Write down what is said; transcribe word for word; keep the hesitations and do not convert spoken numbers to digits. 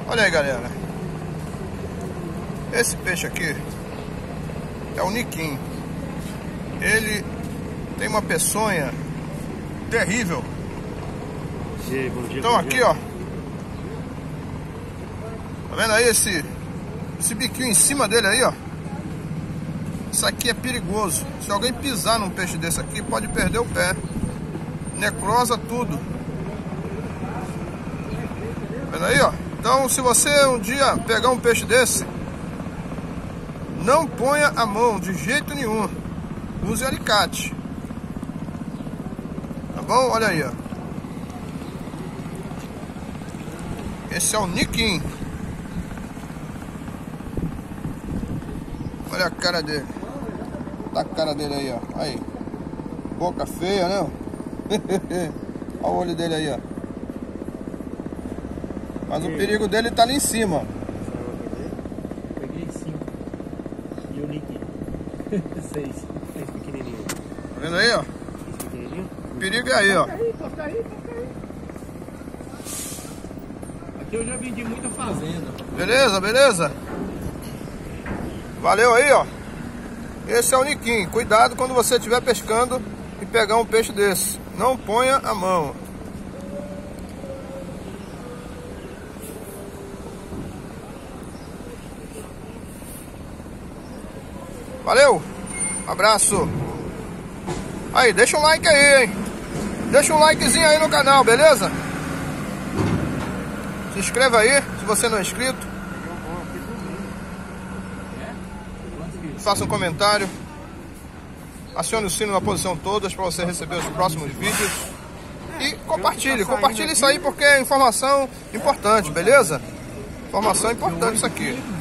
Olha aí, galera. Esse peixe aqui é o niquim. Ele tem uma peçonha terrível. Então aqui, ó. Tá vendo aí esse, esse biquinho em cima dele aí, ó? Isso aqui é perigoso. Se alguém pisar num peixe desse aqui, pode perder o pé. Necrosa tudo. Tá vendo aí, ó? Então, se você um dia pegar um peixe desse, não ponha a mão de jeito nenhum. Use alicate. Tá bom? Olha aí, ó. Esse é o niquim. Olha a cara dele. Tá a cara dele aí, ó. Aí. Boca feia, né? Olha o olho dele aí, ó. Mas o perigo dele tá ali em cima. Peguei cinco. E o niquim. Seis. Seis pequenininhos. Tá vendo aí, ó? Seis pequenininhos. O perigo é aí, ó. Toca aí, toca aí, toca aí. Aqui eu já vendi muita fazenda. Beleza, beleza? Valeu aí, ó. Esse é o niquim. Cuidado quando você estiver pescando e pegar um peixe desse. Não ponha a mão. Valeu. Abraço. Aí, deixa um like aí, hein? Deixa um likezinho aí no canal, beleza? Se inscreva aí, se você não é inscrito. Faça um comentário. Acione o sino na posição todas para você receber os próximos vídeos. E compartilhe, compartilhe isso aí porque é informação importante, beleza? Informação importante isso aqui.